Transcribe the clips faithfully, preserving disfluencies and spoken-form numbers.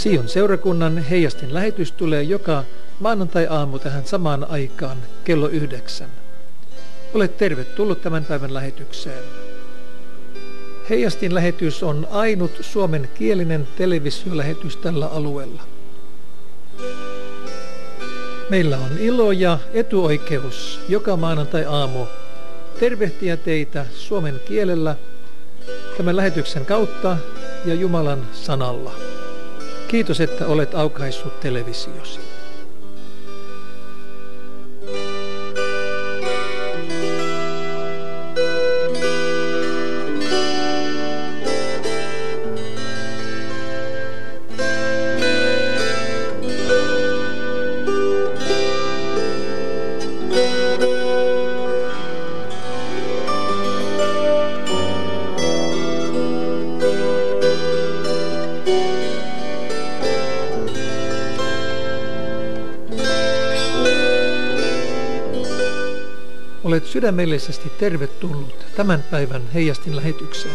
Sion seurakunnan Heijastin lähetys tulee joka maanantai-aamu tähän samaan aikaan kello yhdeksän. Olet tervetullut tämän päivän lähetykseen. Heijastin lähetys on ainut suomenkielinen televisiolähetys tällä alueella. Meillä on ilo ja etuoikeus joka maanantai-aamu tervehtiä teitä suomen kielellä tämän lähetyksen kautta ja Jumalan sanalla. Kiitos, että olet aukaissut televisiosi. Olet sydämellisesti tervetullut tämän päivän Heijastin lähetykseen.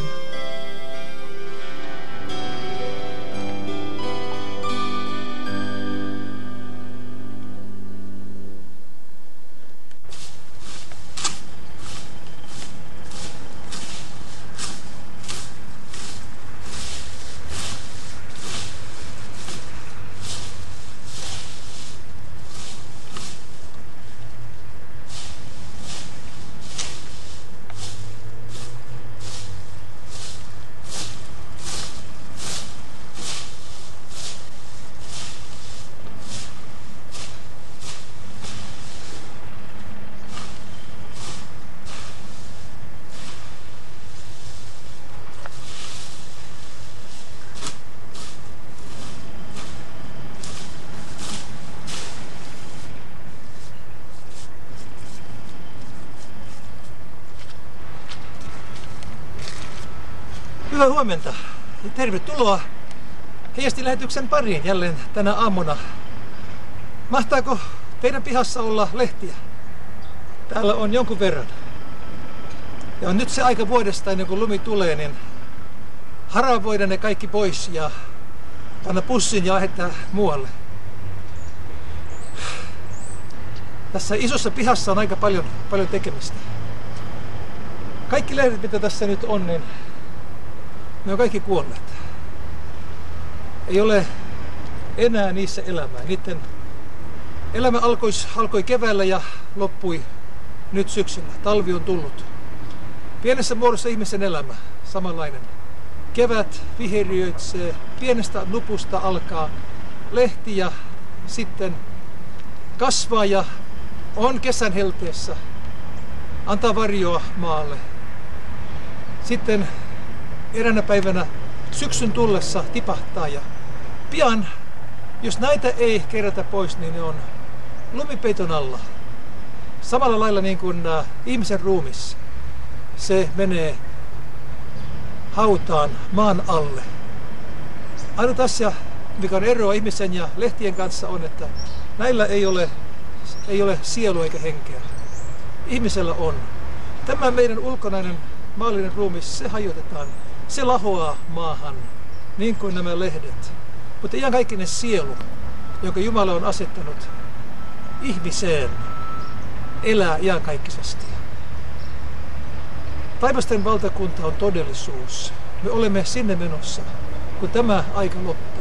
Hyvää huomenta ja tervetuloa Heijastin lähetyksen pariin jälleen tänä aamuna. Mahtaako teidän pihassa olla lehtiä? Täällä on jonkun verran. Ja on nyt se aika vuodesta ennen kuin lumi tulee, niin haravoida ne kaikki pois ja panna pussin ja lähettää muualle. Tässä isossa pihassa on aika paljon, paljon tekemistä. Kaikki lehdet, mitä tässä nyt on, niin ne on kaikki kuolleet. Ei ole enää niissä elämää. Niiden elämä alkoi, alkoi keväällä ja loppui nyt syksyllä. Talvi on tullut. Pienessä muodossa ihmisen elämä, samanlainen. Kevät viheriöitsee, pienestä nupusta alkaa lehti ja sitten kasvaa ja on kesän helteessä. Antaa varjoa maalle. Sitten eräänä päivänä syksyn tullessa tipahtaa ja pian, jos näitä ei kerätä pois, niin ne on lumipeiton alla. Samalla lailla niin kuin äh, ihmisen ruumis, se menee hautaan maan alle. Ainut asia, mikä on eroa ihmisen ja lehtien kanssa, on, että näillä ei ole, ei ole sielu eikä henkeä. Ihmisellä on. Tämä meidän ulkonainen maallinen ruumis, se hajotetaan. Se lahoaa maahan, niin kuin nämä lehdet. Mutta ihan kaikkinen sielu, jonka Jumala on asettanut ihmiseen, elää iankaikkisesti. Taivasten valtakunta on todellisuus. Me olemme sinne menossa, kun tämä aika loppuu.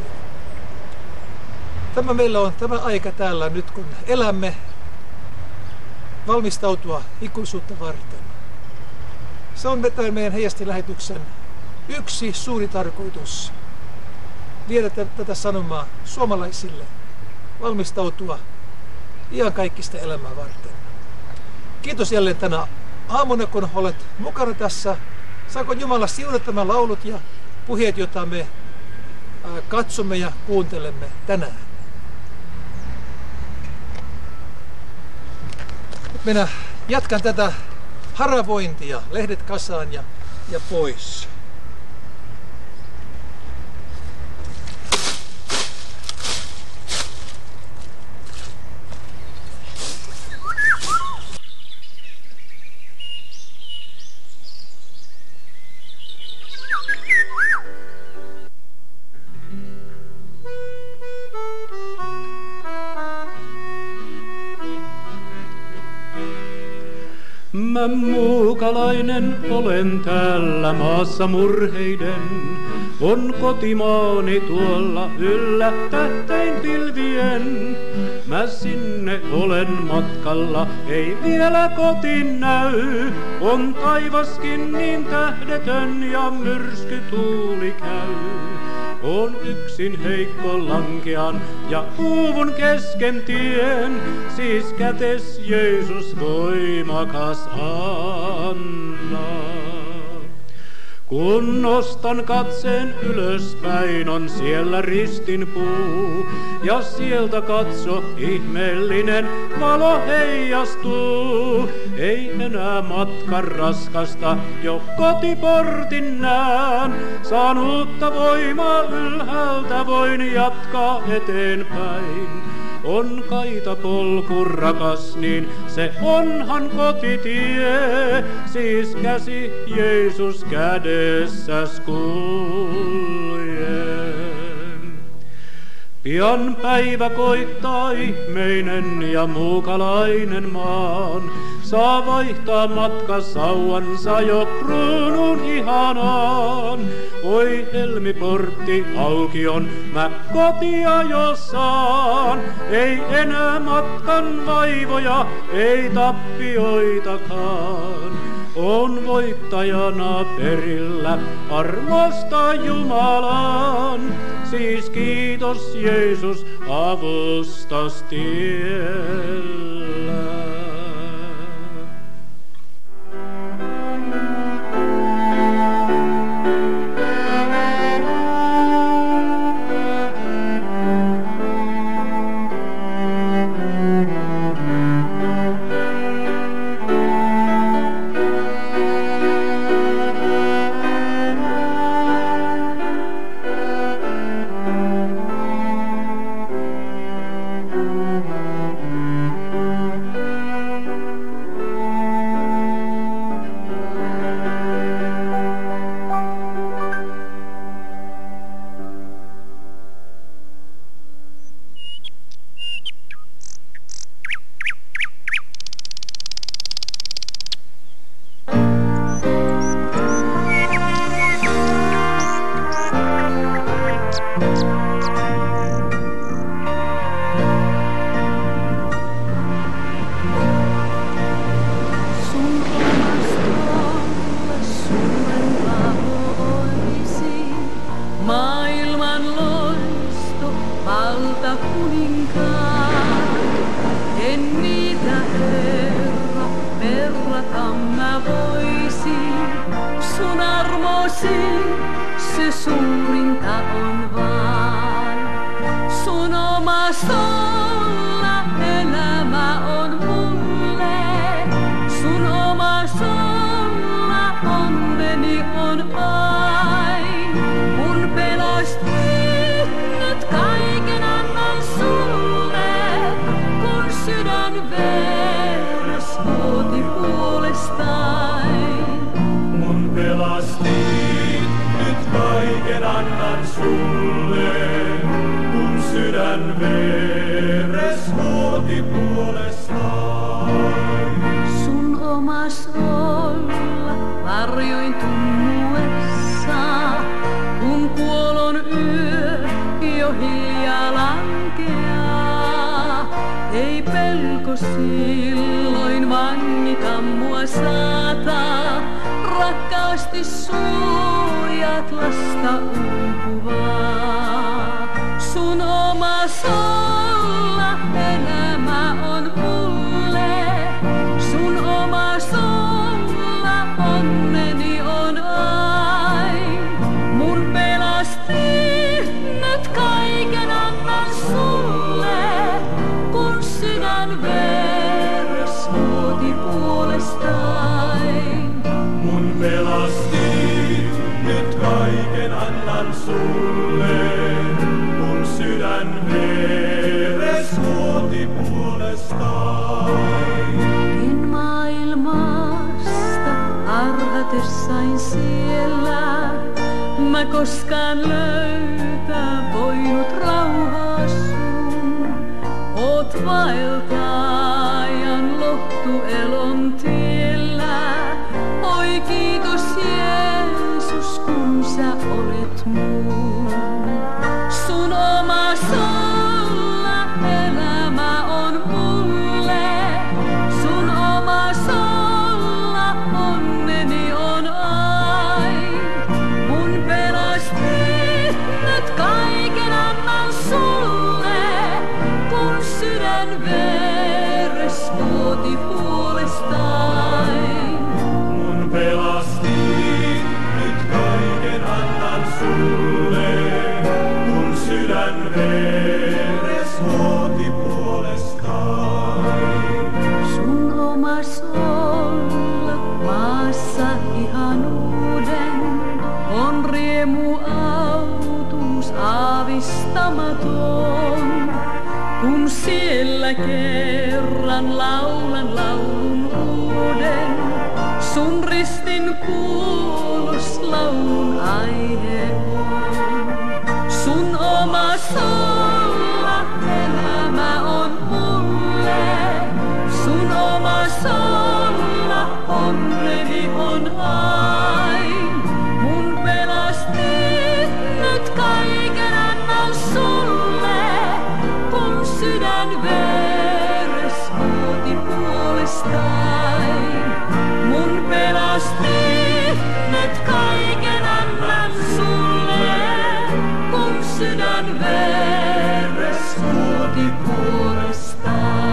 Tämä meillä on tämä aika täällä nyt, kun elämme, valmistautua ikuisuutta varten. Se on meidän Heijastin lähetyksen yksi suuri tarkoitus. Viedä tätä sanomaa suomalaisille, valmistautua iankaikkista elämää varten. Kiitos jälleen tänä aamuna, kun olet mukana tässä. Saako Jumala siunata nämä laulut ja puheet, joita me katsomme ja kuuntelemme tänään. Minä jatkan tätä haravointia, lehdet kasaan ja, ja pois. Mä muukalainen olen täällä maassa murheiden. On kotimaani tuolla yllä tähtäin pilvien. Mä sinne olen matkalla, ei vielä kotiin näy. On taivaskin niin tähdetön ja myrskytuuli käy. On yksin heikko lankean ja uuvun kesken tien, siis kätes Jeesus voimakas anna. Kun nostan katseen ylöspäin, on siellä ristin puu, ja sieltä katso ihmeellinen valo heijastuu. Ei enää matka raskasta, jo kotiportin näen, saan uutta voimaa ylhäältä, voin jatkaa eteenpäin. On kaita polku rakas, niin se onhan kotitie, siis käsi Jeesus kädessäs kulje. Pian päivä koittaa ihmeinen ja muukalainen maan, saa vaihtaa matka sauvansa jo kruunun ihanaan. Oi helmiportti auki on, mä kotia jo saan, ei enää matkan vaivoja, ei tappioitakaan. On voittajana perillä armosta Jumalan, siis kiitos Jeesus avustas tiellä. Se suurinta on vaan sun oma solla elämä on mulle. Sun oma solla onneni on vain. Mun pelastit nyt kaiken annan sulle, kun sydän veres vuoti puolestain. Mun pelastit nyt kaiken annan sulle, kun sydän veres vuoti puolestaan. Sun oma solla varjoin tummuessa, kun kuolon yö jo hiljaa lankeaa. Ei pelko silloin vangita mua saata, rakkaasti suojat lasta uupuvaa. Sun oma solla elämä on mulle, sun oma solla onneni on ain. Mun pelastit nyt kaiken annan sulle, kun sydän veres vuoti puolestain. Mun pelastit nyt kaiken annan sulle, kun sydän veres vuoti puolestaan. En maailmasta arhatessain siellä, mä koskaan löytää voinut rauhaa sun. Oot vaeltajan lohtu elon tiellä. olla maassa ihanuuden, on riemu autuus aavistamaton. Kun siellä kerran laulan laulun uuden, sun ristin kuulus laulun aihe on. Sun oma solla elämä on mulle, sun oma solla onneni on ain. Mun pelastit nyt kaiken annan sulle, kun sydän veres ootin puolestain. Mun pelastit nyt kaiken annan sulle, kun sydän veres ootin puolestain.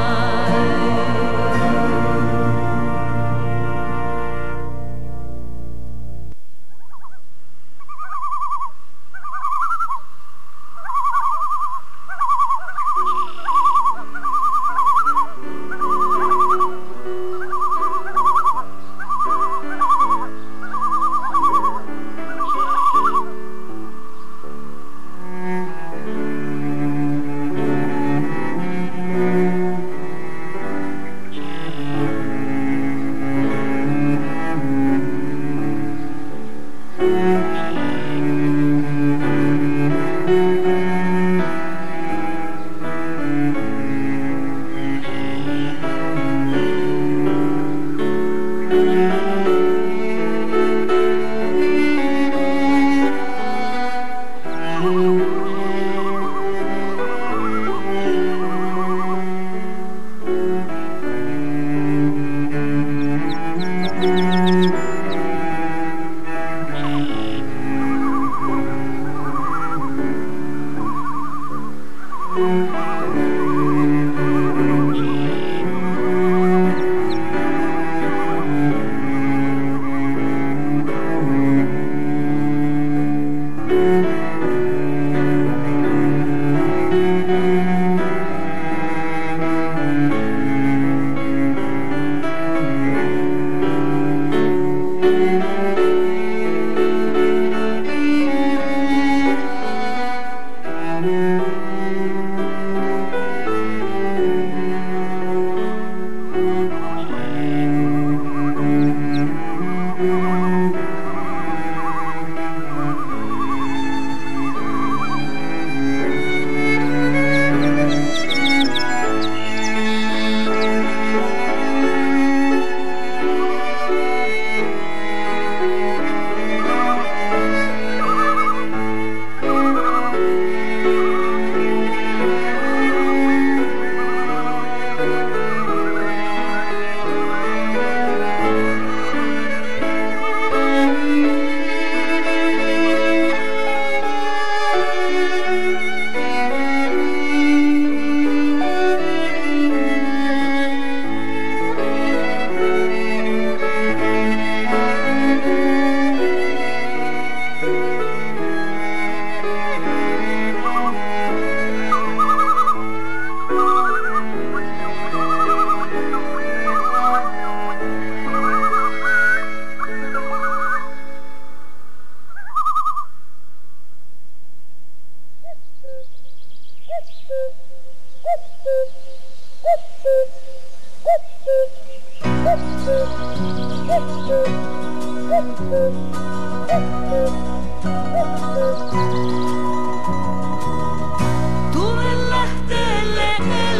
Tule lähteelle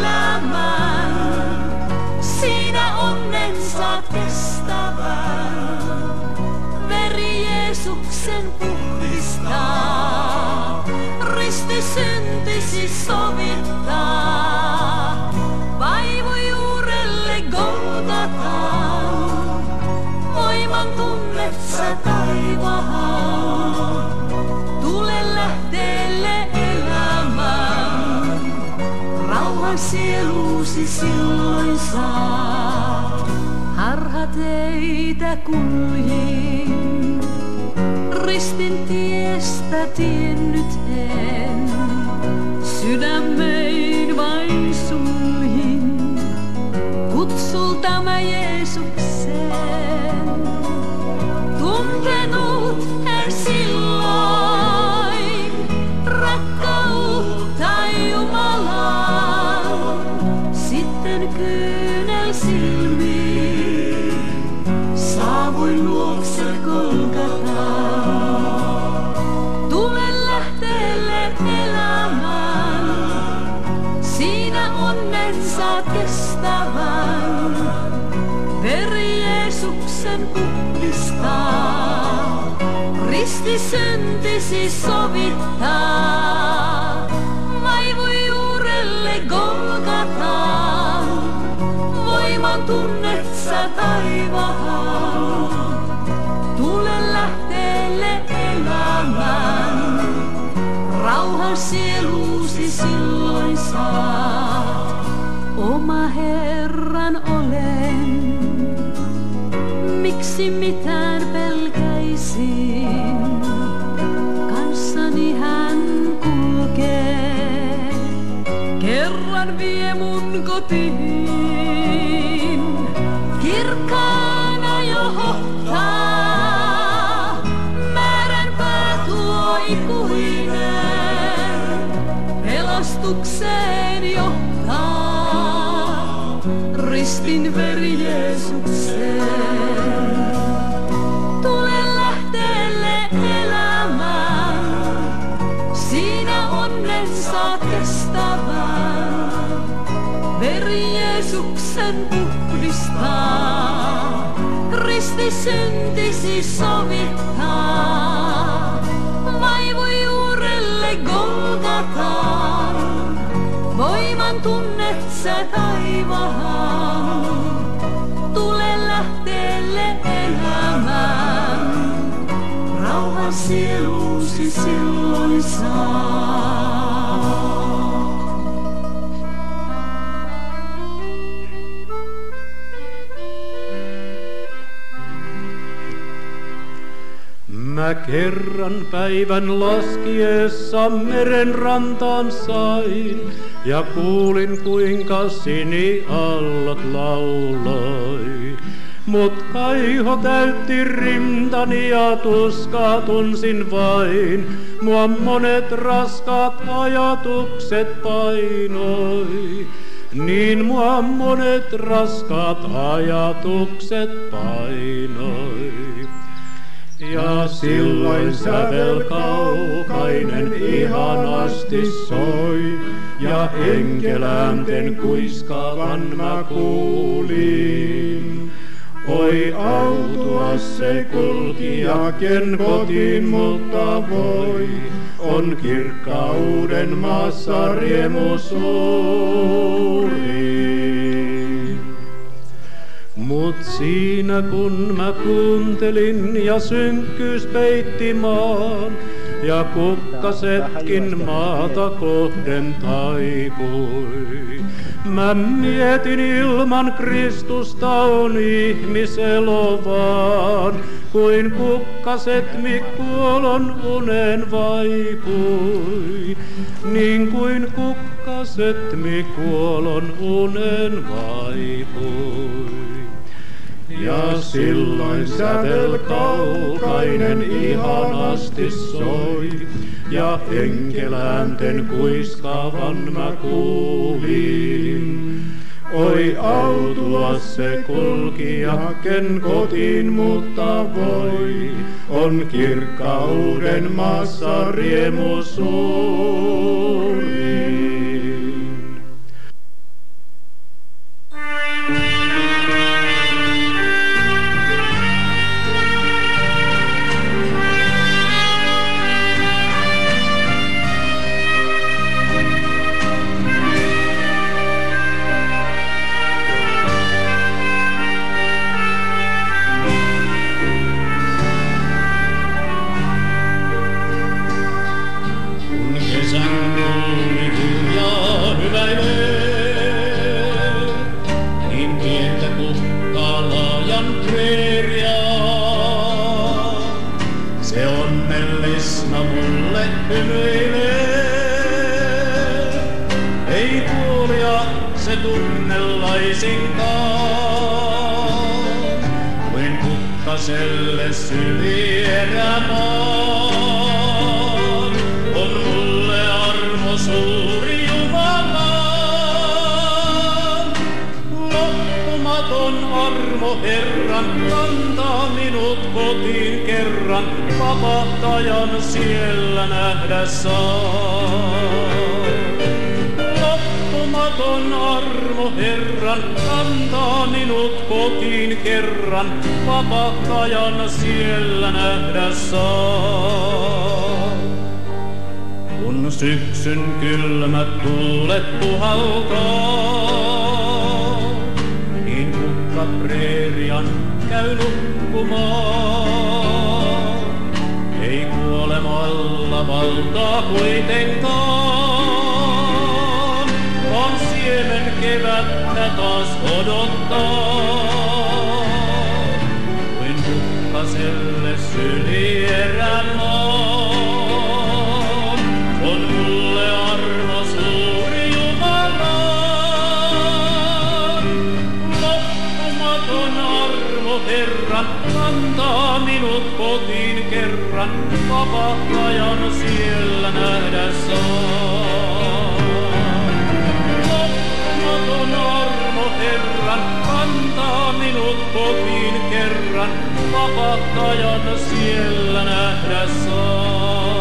elämään, siinä onnen saat kestävän. Veri Jeesuksen puhdistaa, risti syntisi sovittaa. Vaivu juurelle Golgataan, voiman tunnet sä taivaan. Tule lähteelle elämään, rauhan sieluusi silloin saa. Harha teitä kulhin, ristin tiestä tiennyt en. Sydämein vain sulhin, kutsulta mä Jeesuksen Jeesuksen puhdistaa, risti syntisi sovittaa. Vaivui juurelle Golgataan, voiman tunnet sä taivaan. Tule lähteelle elämään, rauhan sieluusi silloin saat. Oma Herran olen, miksi mitään pelkäisin? Kanssani hän kulkee, kerran vie mun kotiin. Kirkkaana johtaa, määränpää tuo ikuinen, pelastukseen johtaa, ristin veri Jeesukseen. Tule lähteelle elämään, siinä onnen saat kestävän. Veri Jeesuksen puhdistaa, risti syntisi sovittaa. Vaivui juurelle Golgataan, voiman tunnet sä taivaan. Tule lähteelle elämään, rauhan sieluusi silloin saa. Mä kerran päivän laskiessa meren rantaan sain, ja kuulin kuinka siniallot lauloi. Mut kaiho täytti rintani ja tuskaa tunsin vain, mua monet raskaat ajatukset painoi. Niin mua monet raskaat ajatukset painoi. Ja silloin sävel kaukainen ihanasti soi, ja enkeläänten kuiskaavan mä kuulin. Oi autua se kulkija, ken kotiin mutta voi, on kirkkauden maassa riemu suuri. Mut siinä kun mä kuuntelin ja synkkyys peitti maan, ja kukkasetkin maata kohden taipui. Mä mietin ilman Kristusta on ihmiselo vaan, kuin kukkaset mikuolon unen vaipui. Niin kuin kukkaset mikuolon unen vaipui. Ja silloin sävel kaukainen ihanasti soi, ja enkeläänten kuiskaavan mä kuulin. Oi autua se kulkija, ken kotiin mutta voi, on kirkkauden maassa riemu suuri. Kuin kukkaselle syvierämaan, on mulle armo suuri Jumalan. Loppumaton armo Herran kantaa minut kotiin kerran, vapahtajan siellä nähdä saa. Loppumaton loppumaton armo Herran, kantaa minut kotiin kerran, vapahtajana siellä nähdä saa. Kun syksyn kylmät tuulet puhaltaa, niin kukka preerian käy nukkumaan. Ei kuolemalla valtaa kuitenkaan, vaan siemen kevättä taas odottaa. Kuin kukkaselle syli erään maan, on mulle armo suuri Jumalan. Loppumaton armo Herran, kantaa minut kotiin kerran, vapahtajan siellä nähdä saa. Loppumaton armo Herran, kantaa minut kotiin kerran, vapahtajan siellä nähdä saa.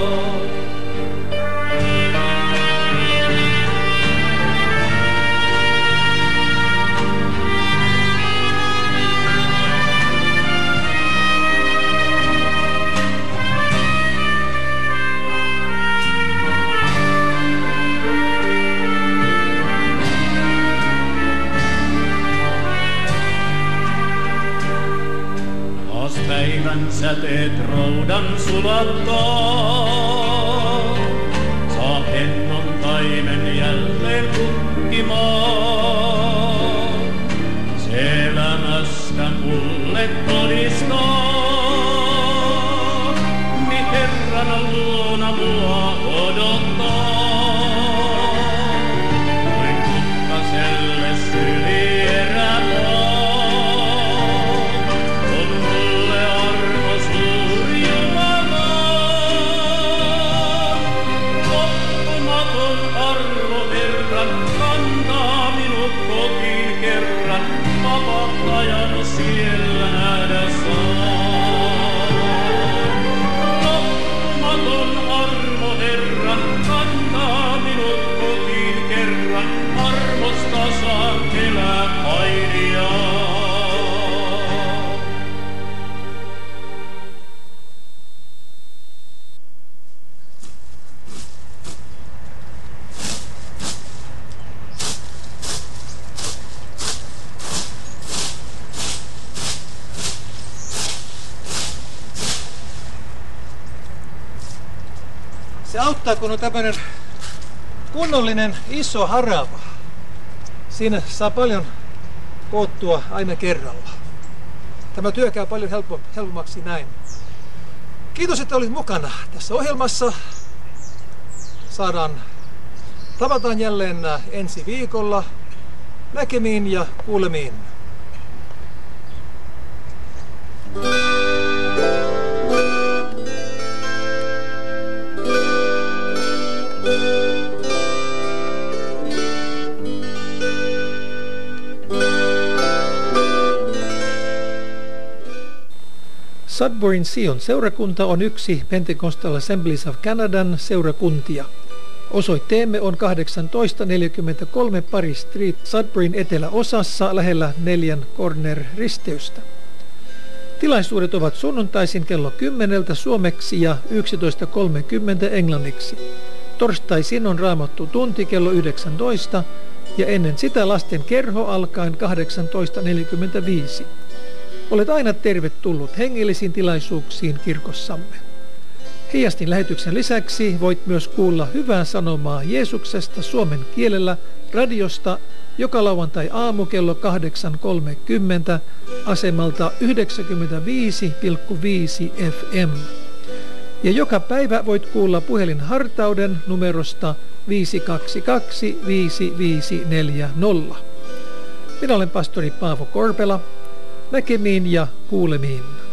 Päivän säteet roudan sulattaa, saa hennon taimen jälleen kukkimaan. Se elämästä mulle todistaa, niin Herran luona mua odottaa. Kuin kukkaselle syli erämaa. Vapahtajan siellä nähdä saa. Loppumaton armo Herran, kantaa minut kotiin kerran, armosta saan elää ainiaa. Se auttaa, kun on tämmöinen kunnollinen iso harava. Siinä saa paljon koottua aina kerralla. Tämä työ käy paljon helppo, helpommaksi näin. Kiitos, että olit mukana tässä ohjelmassa. Saadaan, tavataan jälleen ensi viikolla. Näkemiin ja kuulemiin. Sudburyn Sion seurakunta on yksi Pentecostal Assemblies of Canadan seurakuntia. Osoitteemme on kahdeksantoista neljäkymmentäkolme Paris Street Sudburyn eteläosassa lähellä neljän Corner risteystä. Tilaisuudet ovat sunnuntaisin kello kymmeneltä suomeksi ja yksitoista kolmekymmentä englanniksi. Torstaisin on raamattu tunti kello yhdeksäntoista ja ennen sitä lasten kerho alkaen kahdeksantoista neljäkymmentäviisi. Olet aina tervetullut hengellisiin tilaisuuksiin kirkossamme. Heijastin lähetyksen lisäksi voit myös kuulla hyvää sanomaa Jeesuksesta suomen kielellä radiosta joka lauantai aamu kello kahdeksan kolmekymmentä asemalta yhdeksänkymmentäviisi pilkku viisi F M. Ja joka päivä voit kuulla puhelinhartauden numerosta viisi kaksi kaksi viisi viisi neljä nolla. Minä olen pastori Paavo Korpela. Näkemiin ja kuulemiin.